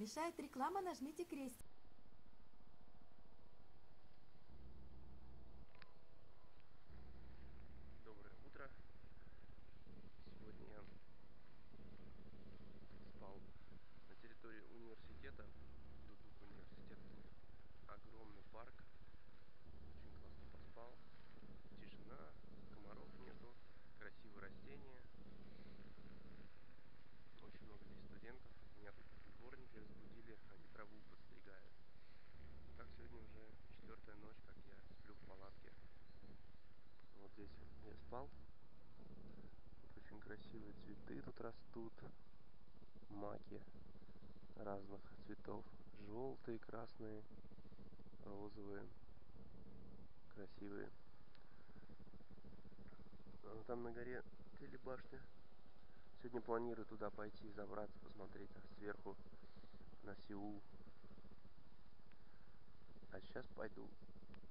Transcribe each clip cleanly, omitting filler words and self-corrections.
Мешает реклама, нажмите крестик. Доброе утро. Сегодня я спал на территории университета. Тут университет, тут огромный парк. Очень классно поспал. Тишина, комаров нету, красивые растения. Очень много здесь студентов. Меня тут дворники разбудили, они траву подстригают. Так, сегодня уже 4-я ночь, как я сплю в палатке. Вот здесь я спал. Тут очень красивые цветы тут растут. Маки разных цветов. Желтые, красные, розовые. Красивые. Там на горе телебашня. Сегодня планирую туда пойти, забраться, посмотреть сверху на Сеул. А сейчас пойду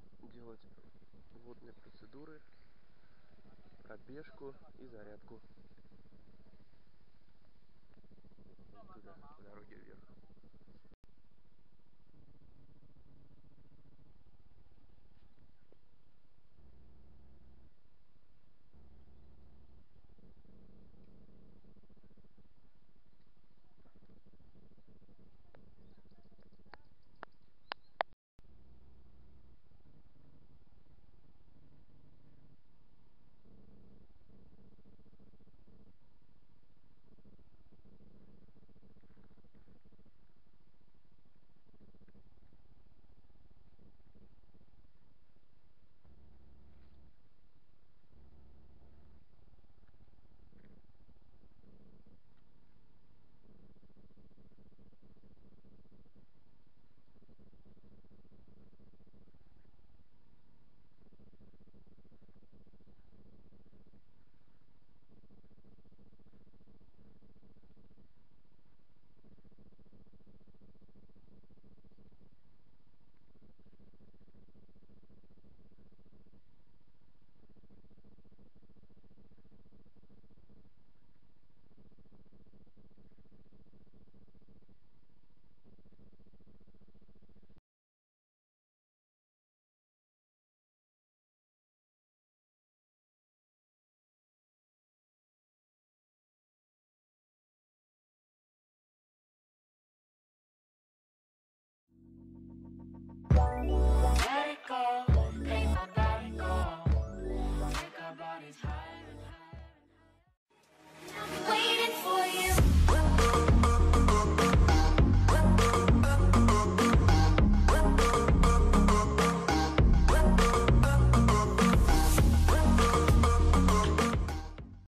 делать водные процедуры, пробежку и зарядку.